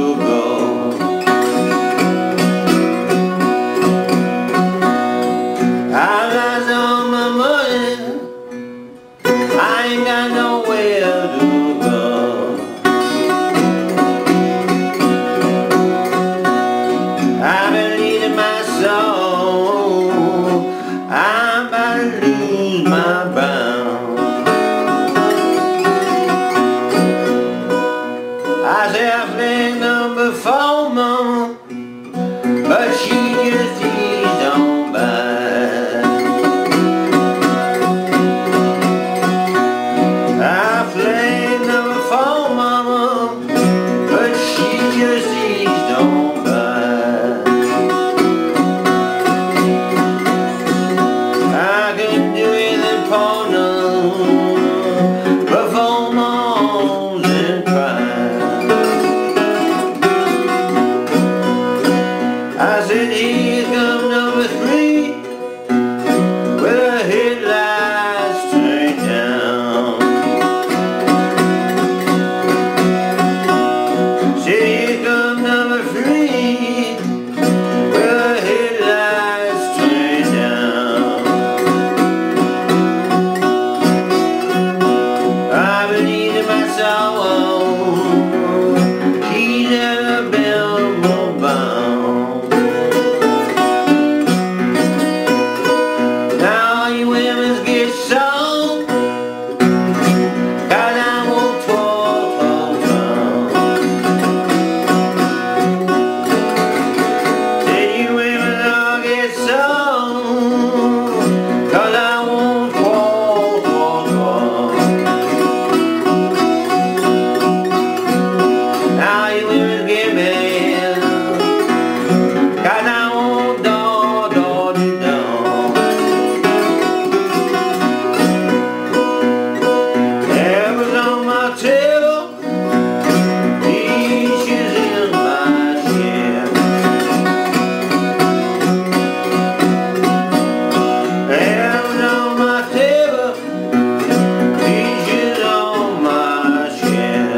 go. I lost all my money, I ain't got nowhere to go. I've been leading my soul, I'm about to lose my bound. I say I played number 4, mama, but she just eased on by. I played number 4, mama, but she just eased on by. I couldn't do anything for none but for moans and cries. I said, here comes number 3 with her headlights turned down. Said, here comes number 3 with her headlights turned down. I've been eating my soul, she's Alabama bound. Now all you women get sold, 'cause I won't talk. Said you women all get sold, 'cause I won't talk. Now you women get mad, 'cause I won't do. There was on my table, peaches in my chair. There was on my table, peaches on my chair.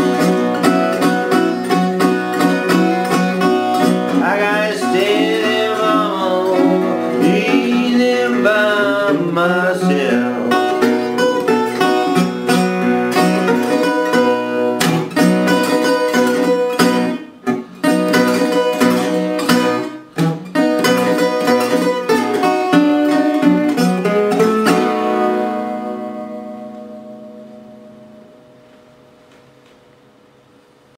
I gotta stay there, mama, eating by myself.